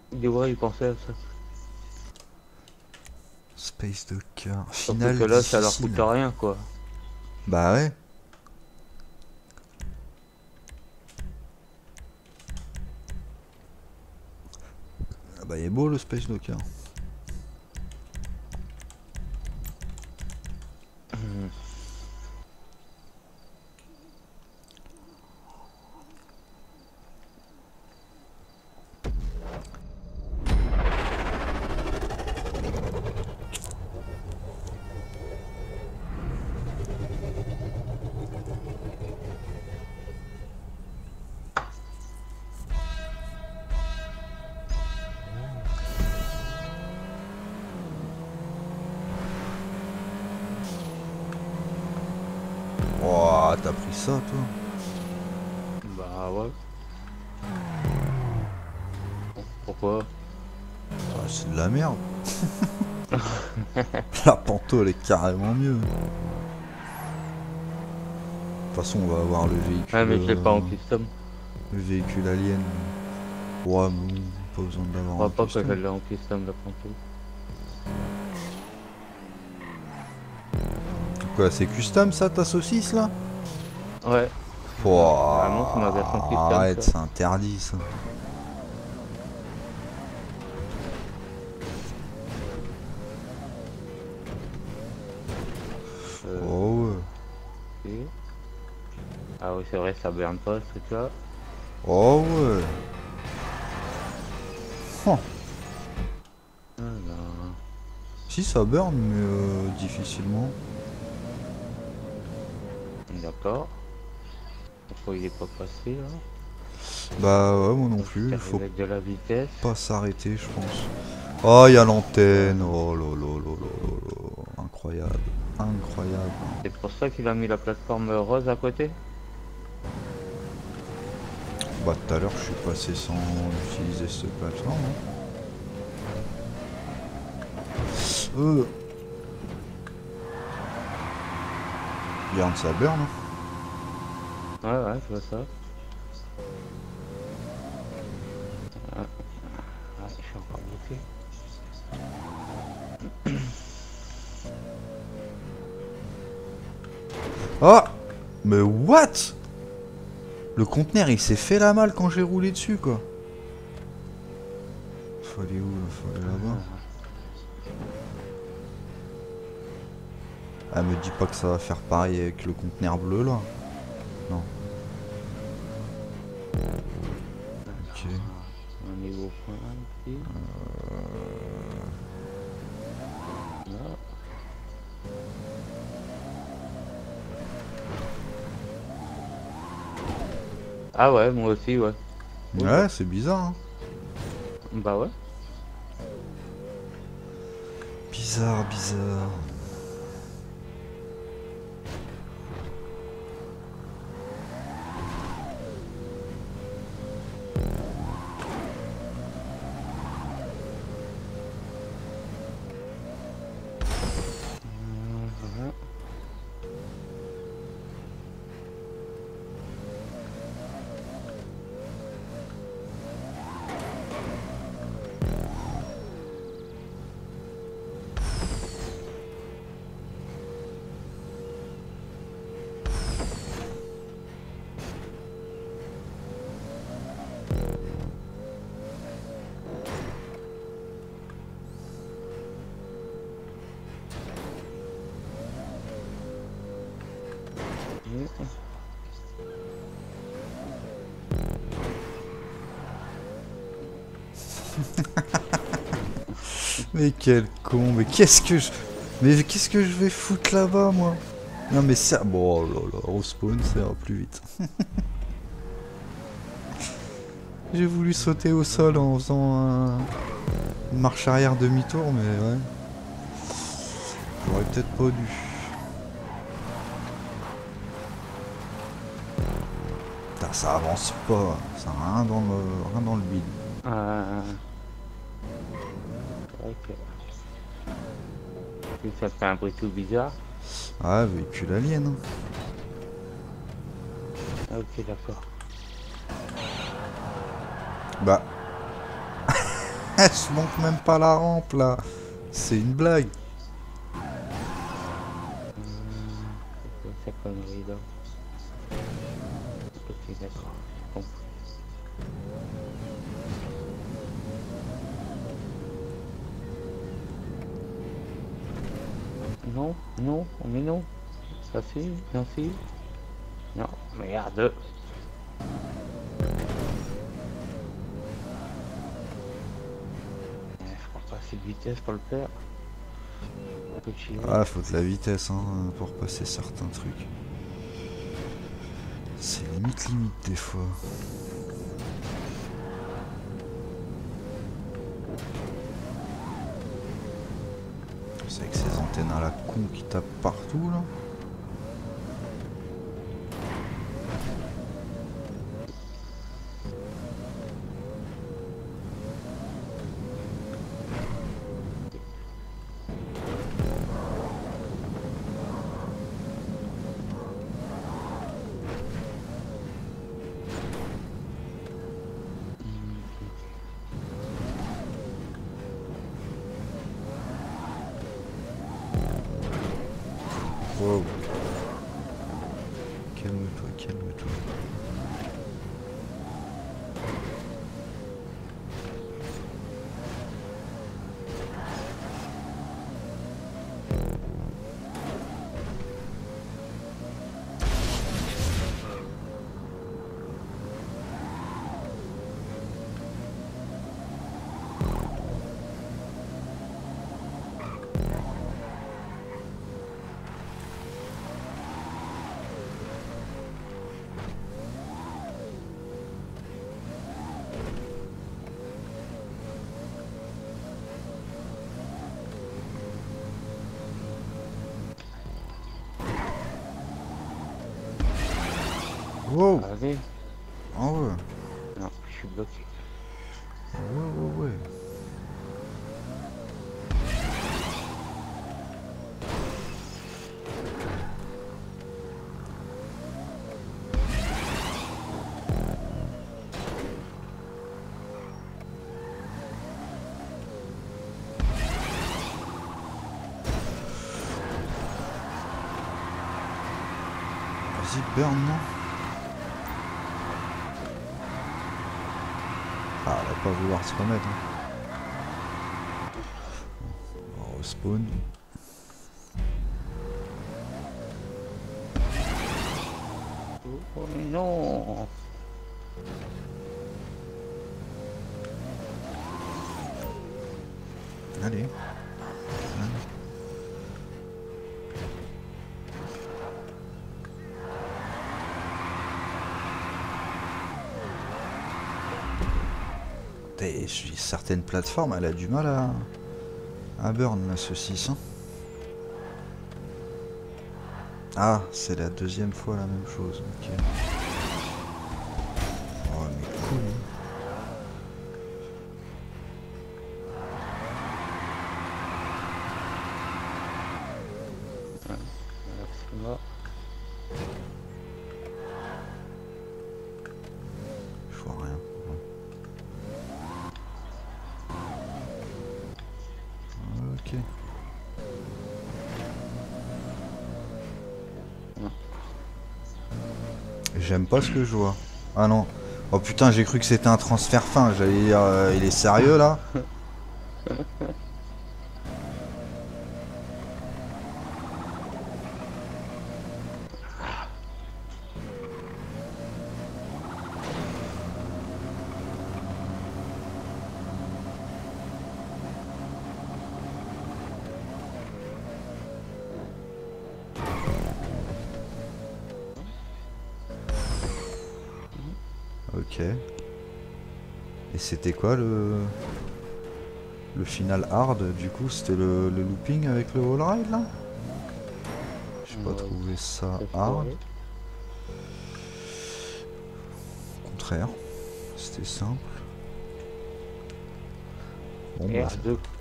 il pensait à ça. Space Docker. Surtout Finale que là, ça leur coûte difficile. rien, quoi. Bah ouais. Ah bah il est beau le Space Docker. Oh, t'as pris ça toi? Bah ouais. Pourquoi? Ah, c'est de la merde. La Panto elle est carrément mieux. De toute façon on va avoir Ah, mais je l'ai pas en custom. le véhicule alien. Ouais mais bon, pas besoin de Je l'avoir en crois pas que je custom. l'ai en custom, la Panto. Quoi, c'est custom ça ta saucisse là? Ouais. Normalement, c'est ma version Pouah, custom, arrête, ça. c'est interdit ça. Oh ouais. Ok. Ah oui, c'est vrai, ça burn pas, ce truc-là. Oh ouais. Huh. Alors, Si ça burn mais difficilement. d'accord. Pourquoi il est pas passé, là? Bah ouais moi non Parce plus, qu'il il arrive faut avec de la vitesse. pas s'arrêter je pense. Oh il y a l'antenne. Euh, Oh lolo. Incroyable. Incroyable. c'est pour ça qu'il a mis la plateforme rose à côté? Bah tout à l'heure je suis passé sans utiliser ce plateforme. Hein. Regarde ça burn. Hein. Ouais, je vois ça. Ah, je suis encore bloqué. Oh. Mais what? Le conteneur il s'est fait la malle quand j'ai roulé dessus quoi. Faut aller où là? Faut aller là-bas. Ah, Ah me dis pas que ça va faire pareil avec le conteneur bleu là. Non. Ok. on est au point ici. Là. Ah ouais, moi aussi, ouais. Oula. Ouais c'est bizarre hein. Bah ouais. Bizarre. Voilà. Mais quel con, mais qu'est-ce que je vais foutre là-bas moi? Non mais ça. Bon oh là là, au spawn ça va plus vite. J'ai voulu sauter au sol en faisant une marche arrière demi-tour mais ouais. J'aurais peut-être pas dû. Putain, ça avance pas, ça a rien dans le vide. Ok. Et ça fait un bruit tout bizarre. Ah véhicule alien. Hein. Ok, d'accord. Bah Je monte même pas la rampe là. C'est une blague. C'est quoi cette connerie là? Ok, d'accord, j'ai compris. Non, non, mais non. Ça si, non si. Non, merde. Je crois pas assez de vitesse pour le faire. Un peu chier. Ah, faut de la vitesse hein, pour passer certains trucs. C'est limite des fois. C'est avec ces antennes à la con qui tapent partout là. Wow. Calme-toi, calme-toi. Wow. Allez. Ah ouais. Non, je suis bloqué. Ouais. Vas-y, burn, non? Ah, elle va pas vouloir se remettre. Hein. On va respawn. Oh mais non. Allez. Certaines plateformes, elle a du mal à burn la saucisse. Hein. Ah, c'est la deuxième fois la même chose. Ok. Oh, mais cool. C'est mort. Je vois rien. Ok. J'aime pas ce que je vois. Ah non. Oh putain, j'ai cru que c'était un transfert fin. J'allais dire, il est sérieux là? Ok. Et c'était quoi le final hard du coup? C'était le looping avec le wall ride là? J'ai pas trouvé ça hard. Au contraire, c'était simple. Bon, bah, R2.